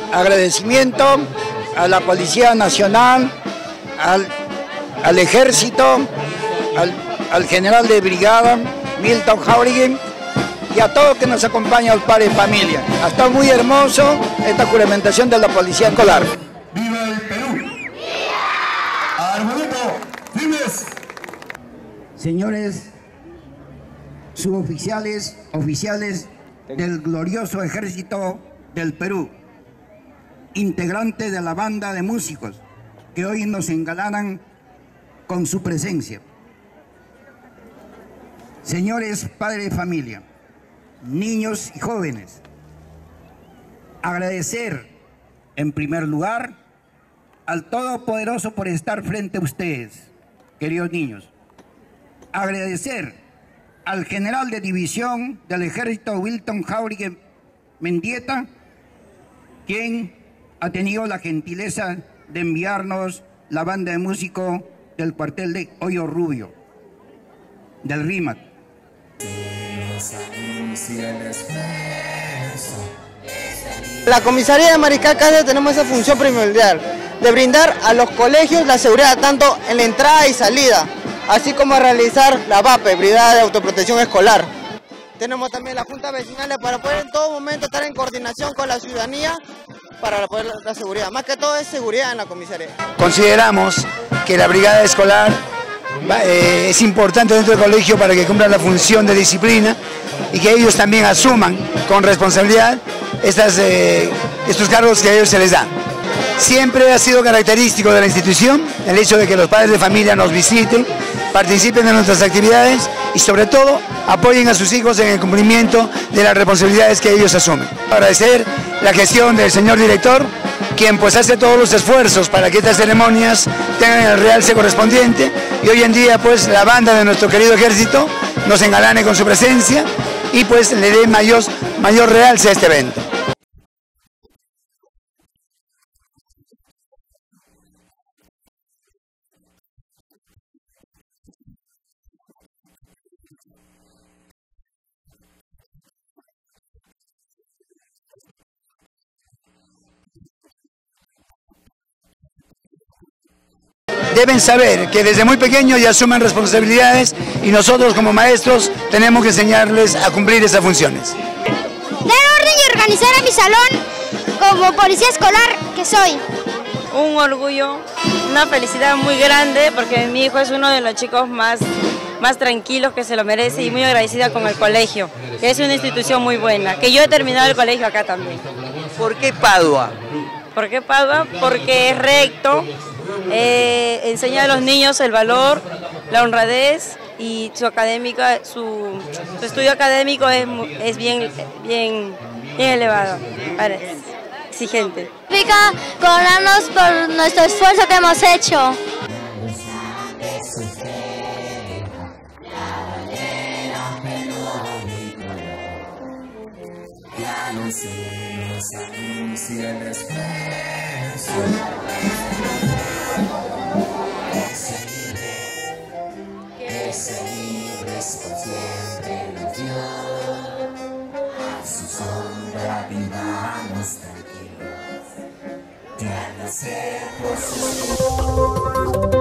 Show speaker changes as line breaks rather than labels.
agradecimiento a la Policía Nacional, al Ejército, al general de brigada, Milton Jauregui, y a todos que nos acompañan, al padre de familia. Ha estado muy hermoso esta juramentación de la Policía Escolar.
¡Viva el Perú! ¡Viva! ¡Arbolito! ¡Firmes!
Señores suboficiales, oficiales del glorioso Ejército del Perú, integrantes de la banda de músicos que hoy nos engalanan con su presencia. Señores padres de familia, niños y jóvenes, agradecer en primer lugar al Todopoderoso por estar frente a ustedes, queridos niños. Agradecer al general de división del Ejército, Milton Jauregui Mendieta, quien ha tenido la gentileza de enviarnos la banda de músicos del cuartel de Hoyo Rubio, del RIMAC.
La comisaría de Mariscal Cáceres tenemos esa función primordial de brindar a los colegios la seguridad tanto en la entrada y salida, así como realizar la VAPE, Brigada de Autoprotección Escolar. Tenemos también la Junta Vecinal para poder en todo momento estar en coordinación con la ciudadanía para poder la seguridad. Más que todo es seguridad en la comisaría.
Consideramos que la brigada escolar es importante dentro del colegio para que cumpla la función de disciplina y que ellos también asuman con responsabilidad estos cargos que a ellos se les dan. Siempre ha sido característico de la institución el hecho de que los padres de familia nos visiten, participen de nuestras actividades y sobre todo apoyen a sus hijos en el cumplimiento de las responsabilidades que ellos asumen. Agradecer la gestión del señor director, quien pues hace todos los esfuerzos para que estas ceremonias tengan el realce correspondiente y hoy en día pues la banda de nuestro querido ejército nos engalane con su presencia y pues le dé mayor realce a este evento. Deben saber que desde muy pequeños ya asumen responsabilidades y nosotros como maestros tenemos que enseñarles a cumplir esas funciones.
Dar orden y organizar a mi salón como policía escolar que soy.
Un orgullo, una felicidad muy grande porque mi hijo es uno de los chicos más tranquilos que se lo merece y muy agradecida con el colegio, que es una institución muy buena, que yo he terminado el colegio acá también.
¿Por qué Padua?
¿Por qué Padua? Porque es recto. Enseña a los niños el valor, la honradez y su estudio académico es bien elevado, exigente.
Significa coronarnos por nuestro esfuerzo que hemos hecho.
Ese libres por siempre nos dio, a su sombra vivamos tranquilos, que al nacer por su